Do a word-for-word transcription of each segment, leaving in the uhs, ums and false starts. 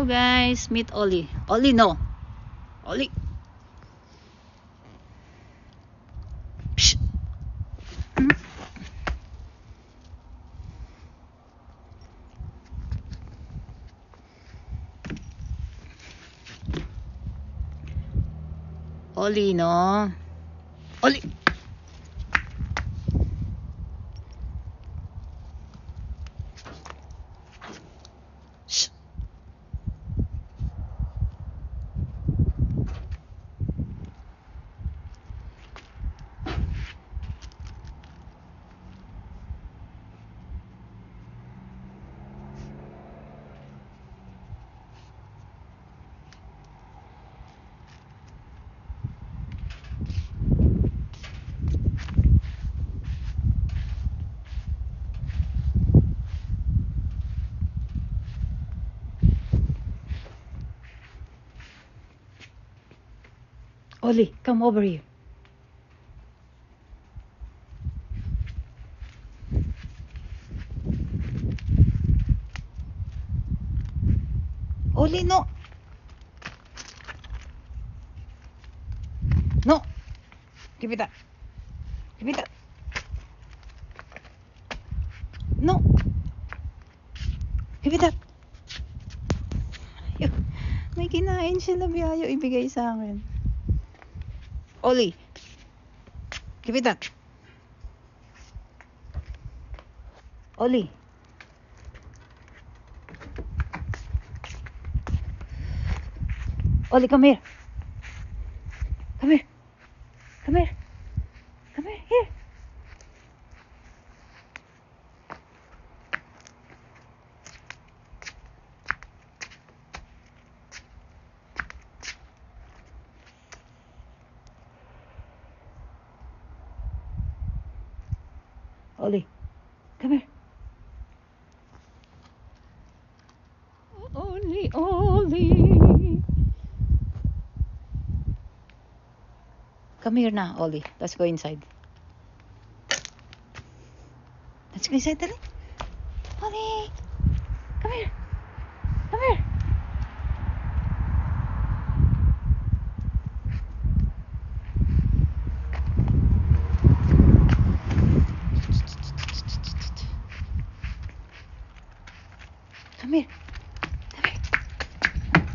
Hello guys, meet Ollie. Ollie no. Ollie. Psh. Hmm? Ollie no. Ollie. Shh. Ollie, come over here. Ollie, no. No. Give it up. Give it up. No. Give it up. May kinain siya na biyayo ibigay sa akin. Ollie. Give it up. Ollie. Ollie, come here. Come here. Come here. Come here. Here. Ollie, come here. Ollie, Ollie. Come here now, Ollie. Let's go inside. Let's go inside, dali. Ollie, come here. Come here. Come here. Come here.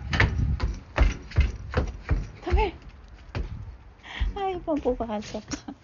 Come here. Ayaw pang pupasok.